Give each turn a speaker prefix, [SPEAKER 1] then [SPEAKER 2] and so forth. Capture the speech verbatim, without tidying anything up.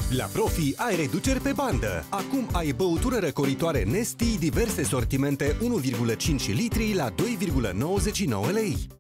[SPEAKER 1] La Profi ai reduceri pe bandă. Acum ai băutură răcoritoare Nesti, diverse sortimente unu virgulă cinci litri la doi virgulă nouăzeci și nouă lei.